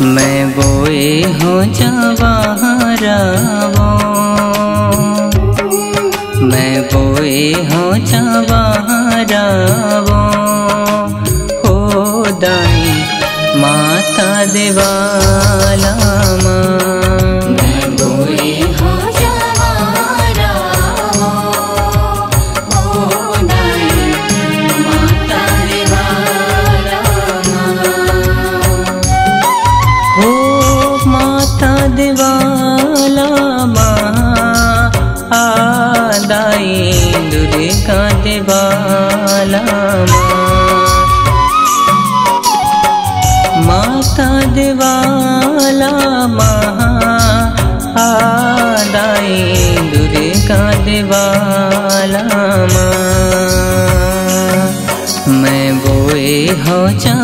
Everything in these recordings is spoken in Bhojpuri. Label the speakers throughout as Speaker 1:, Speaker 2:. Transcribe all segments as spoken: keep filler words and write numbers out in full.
Speaker 1: मैं बोए हो जवाहरावो, मैं बोए हो जवाहरावो, हो दाई माता देवाला माँ।
Speaker 2: मैं बोए हो जवाहरावो, हो दाई माता देवाला माँ।
Speaker 1: हो माता देवाला माँ, आ दाई दुर्गा देवाला माँ। माता देवाला माँ, आ दाई दुर्गा देवाला माँ। मैं बोए हो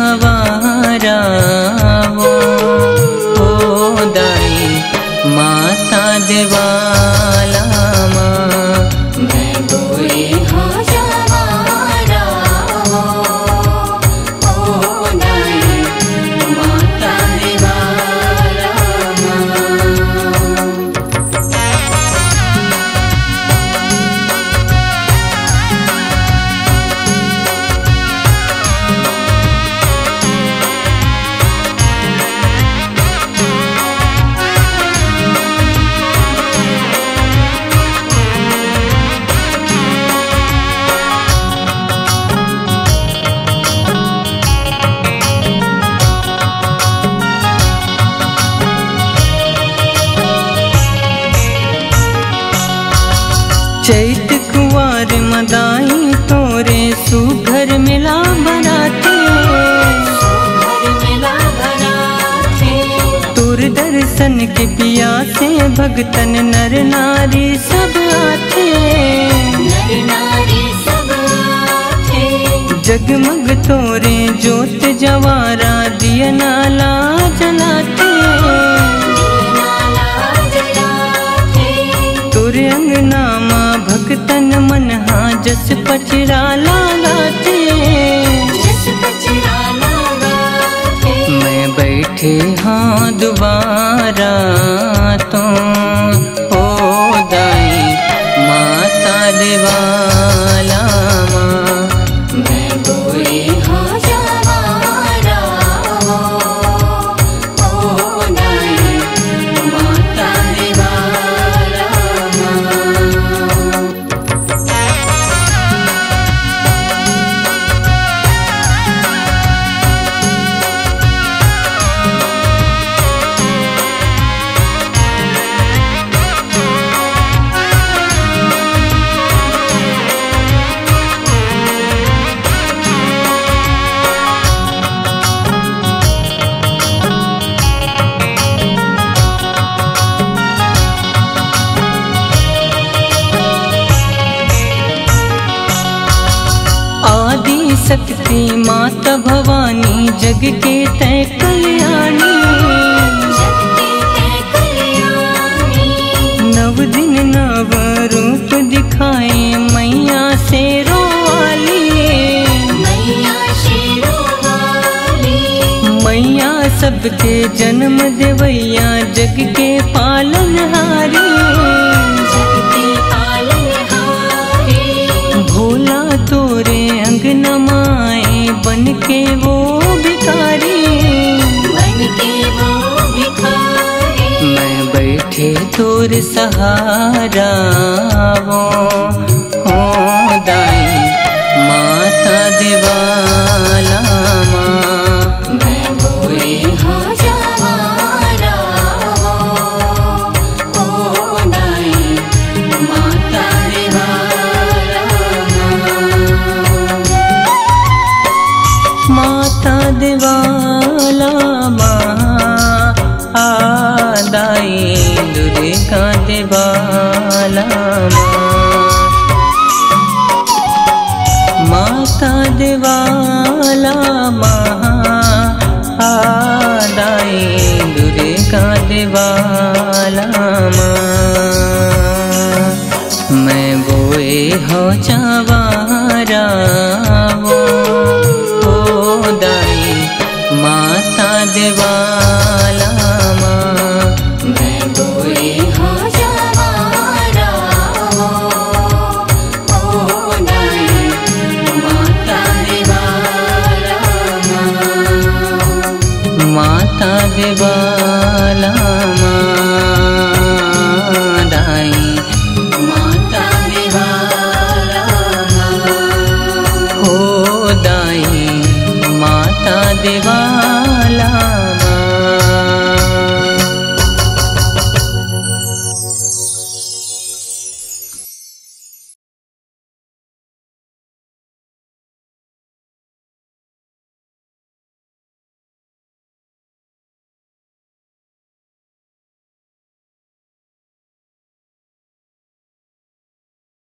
Speaker 1: जवाहरावो, हो दाई माता देवाला माँ।
Speaker 2: मैं बोए हो जवाहरावो, हो दाई माता देवाला माँ।
Speaker 1: चैत कुंवर मदाई तोरे सुघर मिला बराते,
Speaker 2: सुघर मिला बराते।
Speaker 1: तुर दर्शन के पिया से भगतन नर नारी सब आते।
Speaker 2: नर नारी सब आते।
Speaker 1: जगमग तोरे ज्योत जवारा दिया नाला जलाते। तुर अंगना माँ भक्तन मनहा जस पचरा लगाते।
Speaker 2: जस पचरा लगाते।
Speaker 1: मैं बैठे हाँ दोबारा तो, हो दाई माता देवाला माँ।
Speaker 2: मैं बोए हो जवाहरावो, हो दाई माता देवाला माँ।
Speaker 1: आदि शक्ति माता भवानी जग के तय कल्याणी।
Speaker 2: जग के तय कल्याणी।
Speaker 1: नव दिन नव रूप दिखाए मैया शेरों वाली।
Speaker 2: मैया शेरों वाली।
Speaker 1: मैया सबके जन्म देवैया जग के पालनहारी।
Speaker 2: जग के पालनहारी।
Speaker 1: भोला तोरे अंगना माए बन के वो भिखारी।
Speaker 2: बन के वो भिखारी।
Speaker 1: मैं बैठे तोर सहारा वो, हो दाई माता देवाला माँ।
Speaker 2: मैं बोए हो जवाहरावो, हो दाई माता देवाला माँ।
Speaker 1: माता देवाला माँ, आ दाई दुर्गा देवाला माँ। माता देवाला माँ, आ दाई दुर्गा देवाला माँ। मैं बोए हो जवाहरावो, हो दाई माता देवाला देवाला माँ दाई
Speaker 2: माता देवाला
Speaker 1: हो दाई माता देवाला